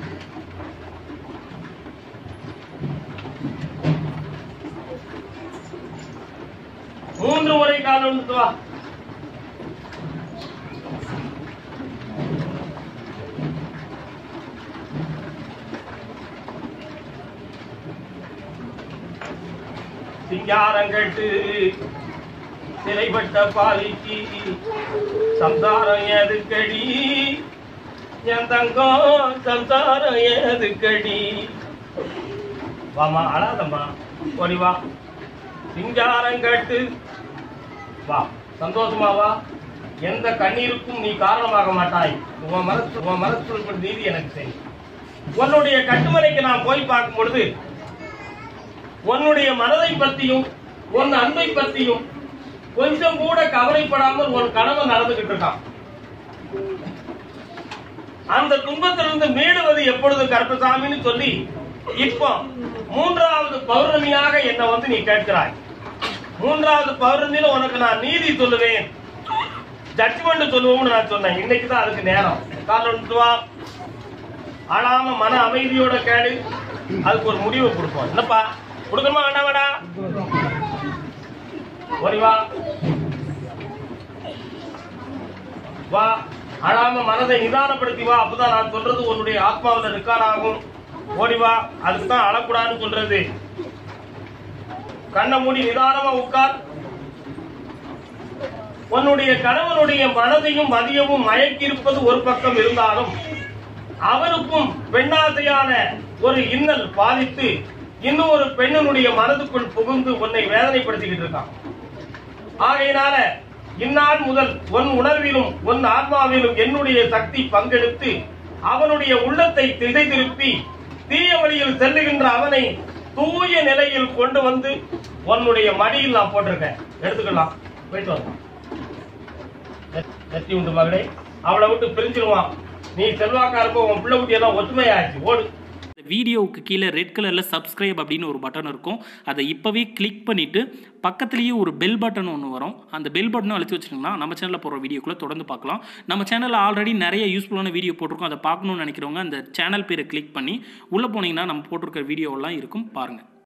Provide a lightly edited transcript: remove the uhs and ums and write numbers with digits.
மூன்று முறை கால் ஒன்று வா. சிங்காரம் கேட்டு சிறைப்பட்ட பாலிக்கு சம்சாரம் எதுக்கடி, என் தங்கம் சம்சாரம் எதுக்கடி. வாமா, அழாதம்மா, ஓடி வா. சிங்காரம் கேட்டு வா, சந்தோஷமா வா. எந்த கண்ணீருக்கும் நீ காரணமாக மாட்டாய். உன் மனசுக்குள் நீதி எனக்கு செய். உன்னுடைய கட்டுமனைக்கு நான் போய் பார்க்கும் பொழுது உன்னுடைய மனதை பற்றியும் உன் அன்பை பற்றியும் கொஞ்சம் கூட கவலைப்படாமல் உன் கணவன் நடந்துகிட்டு இருக்கான். அந்த துன்பத்திலிருந்து மீடுவது எப்பொழுது கருப்பசாமின்னு சொல்லி இப்போ 3வது பௌர்ணமியாக என்ன வந்து நீ கேட்கிறாய். 3வது பௌர்ணமியில உனக்கு நான் நீதி சொல்லுவேன், ஜட்ஜ்மெண்ட் சொல்லுவோம்னு நான் சொன்னேன். இன்னைக்குதான் அதுக்கு நேரம். காலைல வா, ஆளாம மன அமைதியோட கேடு, அதுக்கு ஒரு முடிவு கொடுப்போம். என்னப்பா கொடுக்கணுமா வேண்டாம்? ஓடி வா வா, அழாம மனதை நிதானப்படுத்தி வா. அப்பதான் நான் சொல்றது உன்னுடைய ஆத்மாவில் ரெக்கார்ட் ஆகும். ஓடி வா, அதுக்குதான் அழக்கூடாதுன்னு சொல்றது. கண்ணை மூடி நிதானமா உட்கார். உன்னுடைய கணவனுடைய மனதையும் மதியமும் மயக்கி இருப்பது ஒரு பக்கம் இருந்தாலும் அவருக்கும் பெண்ணாசையான ஒரு இன்னல் பாதித்து இன்னும் ஒரு பெண்ணினுடைய மனதுக்குள் புகுந்து உன்னை வேதனைப்படுத்திக்கிட்டு இருக்கான். ஆகையினால இந்நாள் முதல் உன் உணர்விலும் உன் ஆத்மாவிலும் என்னுடைய சக்தி பங்கெடுத்து அவனுடைய உள்ளத்தை திசை திருப்பி தீய வழியில் செல்லுகின்ற அவனை தூய நிலையில் கொண்டு வந்து உன்னுடைய மடியில் நான் போட்டிருக்கேன். எடுத்துக்கலாம், போயிட்டு வரலாம். நெத்தி உண்டு மகளே, அவளை விட்டு பிரிஞ்சிருவான். நீ செல்வாக்கா இருப்ப, உன் பிள்ளை குட்டி எல்லாம் ஒற்றுமையாச்சு. ஓடு. வீடியோவுக்கு கீழே ரெட் கலரில் சப்ஸ்கிரைப் அப்படின்னு ஒரு பட்டன் இருக்கும். அதை இப்போவே கிளிக் பண்ணிவிட்டு பக்கத்துலேயே ஒரு பெல் பட்டன் ஒன்று வரும். அந்த பெல் பட்டனை அழுத்தி வச்சுட்டிங்கன்னா நம்ம சேனலில் போடுற வீடியோக்குள்ளே தொடர்ந்து பார்க்கலாம். நம்ம சேனலில் ஆல்ரெடி நிறைய யூஸ்ஃபுல்லான வீடியோ போட்டிருக்கோம். அதை பார்க்கணுன்னு நினைக்கிறவங்க அந்த சேனல் பேரை கிளிக் பண்ணி உள்ளே போனீங்கன்னா நம்ம போட்டிருக்கிற வீடியோவெல்லாம் இருக்கும், பாருங்கள்.